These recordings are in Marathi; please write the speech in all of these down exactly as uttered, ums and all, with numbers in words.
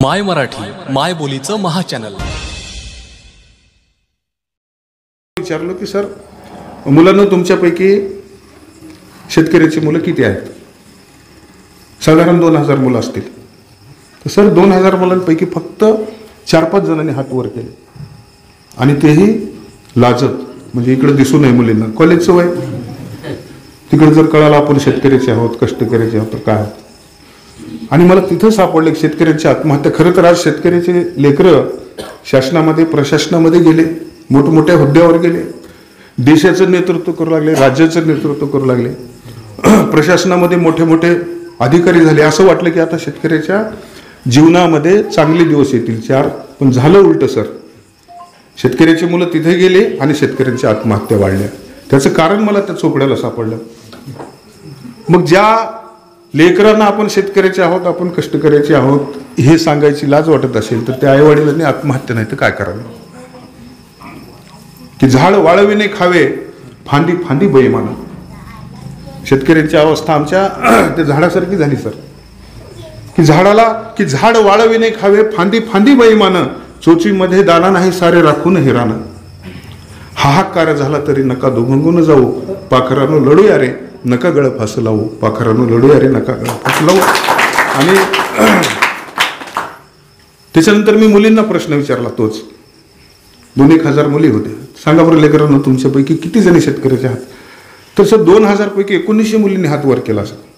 माय मराठी माय बोलीचं महाचॅनल. विचारलो की सर मुलांना तुमच्यापैकी शेतकऱ्याची मुलं किती आहेत? साधारण दोन हजार मुलं असतील. तर सर दोन हजार मुलांपैकी फक्त चार पाच जणांनी हात वर केले आणि तेही लाजत, म्हणजे इकडे दिसू नये मुलींना. कॉलेजचं वय, तिकडे जर कळालं आपण शेतकऱ्याचे आहोत कष्टकऱ्याचे आहोत तर काय होत. आणि मला तिथं सापडलं की शेतकऱ्यांची आत्महत्या. खरं तर आज शेतकऱ्याचे लेकरं शासनामध्ये प्रशासनामध्ये गेले, मोठमोठ्या हुद्द्यावर गेले, देशाचं नेतृत्व करू लागले, राज्याचं नेतृत्व करू लागले, प्रशासनामध्ये मोठे मोठे अधिकारी झाले. असं वाटलं की आता शेतकऱ्याच्या जीवनामध्ये चांगले दिवस येतील चार. पण झालं उलट सर. शेतकऱ्याची मुलं तिथे गेले आणि शेतकऱ्यांच्या आत्महत्या वाढल्या. त्याचं कारण मला त्या चोपड्याला सापडलं. मग ज्या लेकरांना आपण शेतकऱ्याचे आहोत, आपण कष्टकऱ्याचे आहोत हे सांगायची लाज वाटत असेल तर त्या आईवडिलांनी आत्महत्या नाही तर काय करावे. की झाड वाळविणे खावे फांदी फांदी बैमान. शेतकऱ्यांची अवस्था आमच्या त्या झाडासारखी झाली सर. की झाडाला की झाड वाळविणे खावे फांदी फांदी बैमान, चोचीमध्ये दाना नाही सारे राखून हिरानं. हाहाकार झाला तरी नका दुभंगून जाऊ, पाखरानं लढूया रे नका गळ फास लावू, पाखरानं लढूया रे नका गळ फास लावू. आणि त्याच्यानंतर मी मुलींना प्रश्न विचारला तोच. दोन एक हजार मुली होते. सांगा बरं लेकरांना तुमच्यापैकी किती जणी शेतकऱ्याचे आहात? तर सर दोन हजार पैकी एकोणीसशे मुलींनी हात वर केला सर.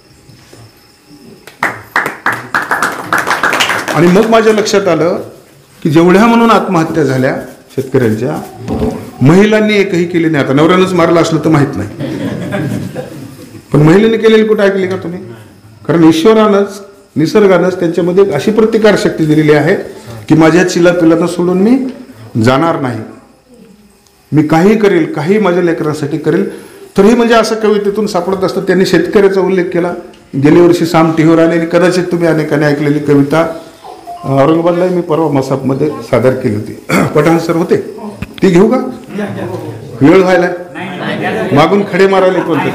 आणि मग माझ्या लक्षात आलं की जेवढ्या म्हणून आत्महत्या झाल्या शेतकऱ्यांच्या, महिलांनी एकही केली नाही. आता नवऱ्यानंच मारलं असलं तर माहित नाही, पण महिलेने केलेली कुठे ऐकली का तुम्ही? कारण ईश्वरानंच निसर्गानंच त्यांच्यामध्ये अशी प्रतिकार शक्ती दिलेली आहे की माझ्या चिला पिलांना सोडून मी जाणार नाही. मी काही करेल, काही माझ्या लेकरांसाठी करेल. तरी म्हणजे असं कवितेतून सापडत असतं. त्यांनी शेतकऱ्याचा उल्लेख केला. गेल्या वर्षी साम टिहोर आलेली कदाचित तुम्ही अनेकांनी ऐकलेली कविता औरंगाबादला मी परवा मसापमध्ये सादर केली होती. पठाण सर होते, ती घेऊ का? वेळ व्हायला मागून खडे मारायला कोणते?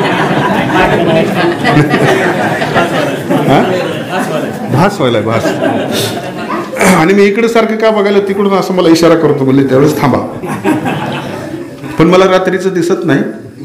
भास व्हायला भास. आणि मी इकडे सारखं का बघायला तिकडून असं मला इशारा करतो बोलले त्यावेळेस थांबा. पण मला रात्रीचं दिसत नाही.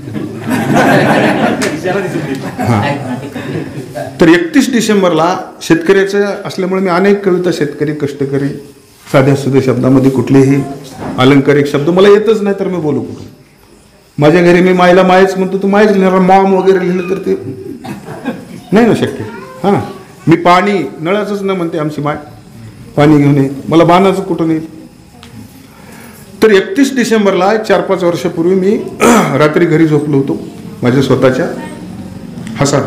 हा तर एकतीस डिसेंबरला शेतकऱ्याचं असल्यामुळे मी अनेक कविता शेतकरी कष्टकरी साध्या सुध्या शब्दामध्ये कुठलेही अलंकारिक शब्द मला येतच नाही तर मी बोलू कुठून. माझ्या घरी मी मायला मायच म्हणतो, तू मायच लिहिणार. मॉम वगैरे लिहिलं तर ते नाही ना शक्य. हां मी पाणी नळाचंच न म्हणते आमची माय, पाणी घेऊन ये. मला बाणाचं कुठून येईल? तर एकतीस डिसेंबरला चार पाच वर्षापूर्वी मी रात्री घरी झोपलो होतो माझ्या स्वतःच्या. हसा.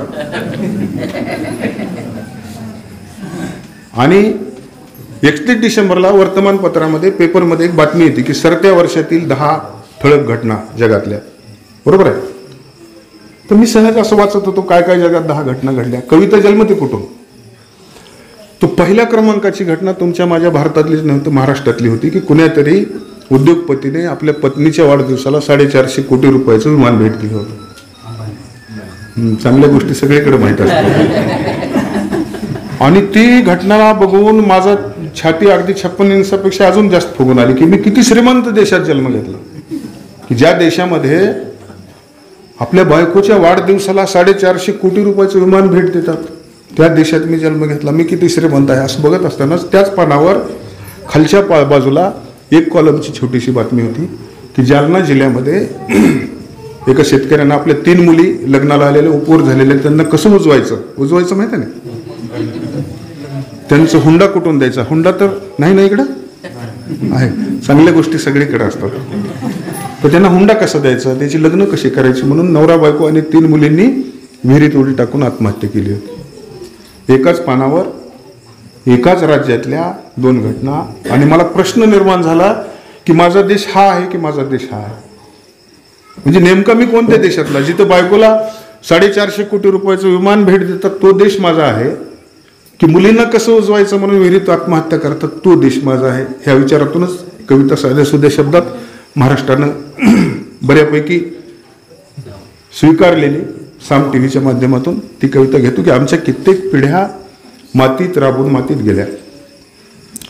आणि एकतीस डिसेंबरला वर्तमानपत्रामध्ये पेपरमध्ये एक बातमी येते की सरत्या वर्षातील दहा ठळक घटना जगातल्या. बरोबर आहे. तर मी सहज असं वाचत होतो काय काय जगात दहा घटना घडल्या. कविता जन्मते कुठून? तो पहिल्या क्रमांकाची घटना तुमच्या माझ्या भारतातलीच नव्हती, महाराष्ट्रातली होती. की कुण्यातरी उद्योगपतीने आपल्या पत्नीच्या वाढदिवसाला साडेचारशे कोटी रुपयाचं विमान भेट दिलं होतं. चांगल्या गोष्टी सगळीकडे माहीत असतात. आणि ती घटना बघून माझा छाती अगदी छप्पन इंचापेक्षा अजून जास्त फुगून आली की मी किती श्रीमंत देशात जन्म घेतला. की ज्या देशामध्ये आपल्या बायकोच्या वाढदिवसाला साडेचारशे कोटी रुपयाचं विमान भेट देतात, त्या देशात मी जन्म घेतला. मी किती श्रीमंत आहे असं बघत असतानाच त्याच पानावर खालच्या बाजूला एक कॉलमची छोटीशी बातमी होती की जालना जिल्ह्यामध्ये एका शेतकऱ्यांना आपल्या तीन मुली लग्नाला आलेल्या उपवर झालेल्या त्यांना कसं उजवायचं उजवायचं माहिती आहे ना. त्यांचं हुंडा कुठून द्यायचा? हुंडा तर नाही ना इकडं आहे. चांगल्या गोष्टी सगळीकडे असतात. तर त्यांना हुंडा कसा द्यायचा, त्याची लग्न कशी करायची म्हणून नवरा बायको आणि तीन मुलींनी विहिरीत उडी टाकून आत्महत्या केली होती. एकाच पानावर एकाच राज्यातल्या दोन घटना. आणि मला प्रश्न निर्माण झाला की माझा देश हा आहे की माझा देश हा आहे. म्हणजे नेमका मी कोणत्या देशातला? जिथं बायकोला साडेचारशे कोटी रुपयाचं विमान भेट देतात तो देश माझा आहे, की मुलींना कसं उजवायचं म्हणून विहिरीत आत्महत्या करतात तो देश माझा आहे. ह्या विचारातूनच कविता साध्या सुध्या शब्दात महाराष्ट्रानं बऱ्यापैकी स्वीकारलेली साम टी व्हीच्या माध्यमातून ती कविता घेतो की आमच्या कित्येक पिढ्या मातीत राबून मातीत गेल्या.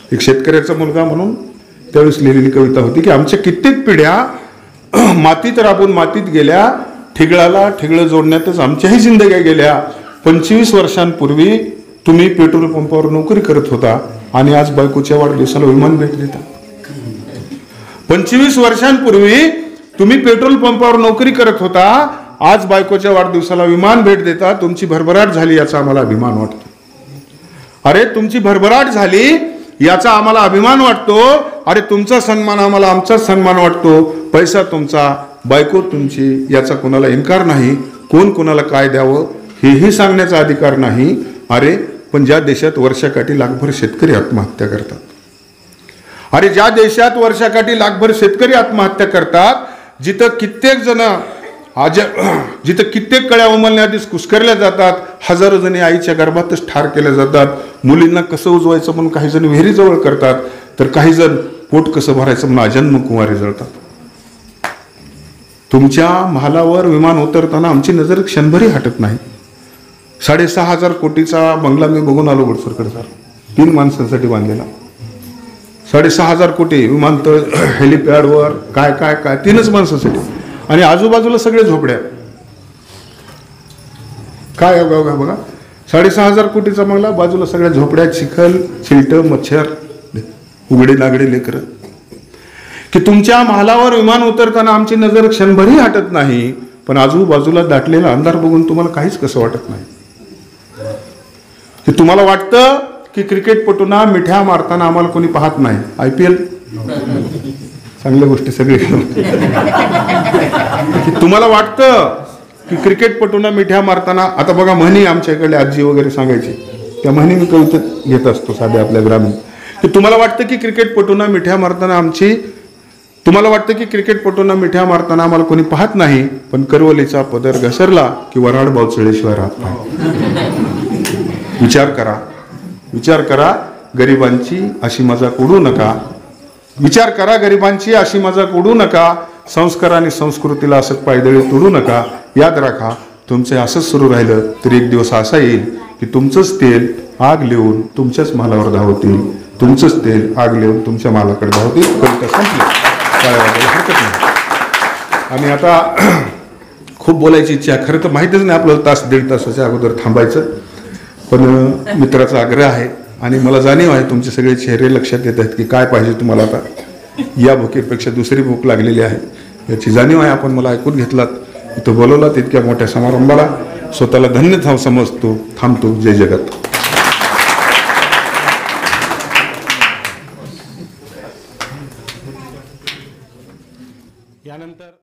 एक शेतकऱ्याचा मुलगा म्हणून त्यावेळेस लिहिलेली कविता होती की आमच्या कित्येक पिढ्या मातीत राबून मातीत गेल्या, ठिगळाला ठिगळं जोडण्यातच आमच्याही जिंदग्या गेल्या. पंचवीस वर्षांपूर्वी तुम्ही पेट्रोल पंपावर नोकरी करत होता आणि आज बायकोच्या वाढदिवसाला विमान भेट देता. पंचवीस वर्षांपूर्वी तुम्ही पेट्रोल पंपावर नोकरी करत होता, आज बायकोच्या वाढदिवसाला विमान भेट देता. तुमची भरभराट झाली याचा आम्हाला अभिमान वाटतो. अरे तुमची भरभराट झाली याचा आम्हाला अभिमान वाटतो. अरे तुमचा सन्मान आम्हाला आमचाच सन्मान वाटतो. पैसा तुमचा, बायको तुमची, याचा कोणाला इन्कार नाही. कोण कोणाला काय द्यावं हेही सांगण्याचा अधिकार नाही. अरे पण ज्या देशात वर्षाकाठी लाखभर शेतकरी आत्महत्या करतात, अरे ज्या देशात वर्षाकाठी लाखभर शेतकरी आत्महत्या करतात, जिथं कित्येक जण आज जिथं कित्येक कळ्या उमलण्याआधीच कुस्करल्या जातात, हजारो जणी आईच्या गर्भातच ठार केल्या जातात, मुलींना कसं उजवायचं म्हणून काही जण विहिरीजवळ करतात, तर काही जण पोट कसं भरायचं म्हणून अजन्म कुंवारी जळतात. तुमच्या महालावर विमान उतरताना आमची नजर क्षणभरी हटत नाही. साडेसहा हजार कोटीचा बंगला मी बघून आलो गोडसरकडचा, तीन माणसांसाठी बांधलेला. साडेसहा हजार कोटी विमानतळ, हेलिपॅडवर काय काय काय तीनच माणसासाठी, आणि आजूबाजूला सगळे झोपड्या. काय बघा बघा, साडेसहा हजार कोटीचा बंगला, बाजूला सगळ्या झोपड्या, चिखल, चिलट, मच्छर, उघडे नागडे लेकर. की तुमच्या महालावर विमान उतरताना आमची नजर क्षणभरही हटत नाही, पण आजूबाजूला दाटलेला अंधार बघून तुम्हाला काहीच कसं वाटत नाही. की तुम्हाला वाटतं की क्रिकेटपटूंना मिठ्या मारताना आम्हाला कोणी पाहत नाही. आय पी एल चांगल्या गोष्टी सगळे. तुम्हाला वाटतं की क्रिकेटपटूंना मिठ्या मारताना, आता बघा म्हणी आमच्याकडे आजी वगैरे सांगायची, त्या म्हणी मी कवितेत घेत असतो साध्या आपल्या ग्रामीण. की तुम्हाला वाटतं की क्रिकेटपटूंना मिठ्या मारताना आमची तुम्हाला वाटतं की क्रिकेटपटूंना मिठ्या मारताना आम्हाला कोणी पाहत नाही, पण करवलीचा पदर घसरला की वराड बावचळेशिवाय राहत नाही. विचार करा, विचार करा, गरिबांची अशी मजाक उडू नका. विचार करा, गरिबांची अशी मजाक उडू नका. संस्कार आणि संस्कृतीला असंच पायदळी तोडू नका. याद राखा, तुमचे असंच सुरू राहिलं तर एक दिवस असा येईल की तुमचंच तेल आग लिहून तुमच्याच मालावर धावतील, तुमचंच तेल आग लिहून तुमच्या मालाकडे धावतील. कविता संपली. काय हरकत नाही. आणि आता खूप बोलायची इच्छा, खरं तर माहितीच नाही आपल्याला तास दीड तासाच्या अगोदर थांबायचं, पण मित्राचा आग्रह आहे आणि मला जाणीव आहे तुमचे सगळे चेहरे लक्षात येत आहेत की काय पाहिजे तुम्हाला. आता या भुकेपेक्षा दुसरी भूक लागलेली आहे याची जाणीव आहे. आपण मला ऐकून घेतलात, इथं बोलवलात इतक्या मोठ्या समारंभाला. स्वतःला धन्य थांब समजतो. थांबतो. जय जगत. यानंतर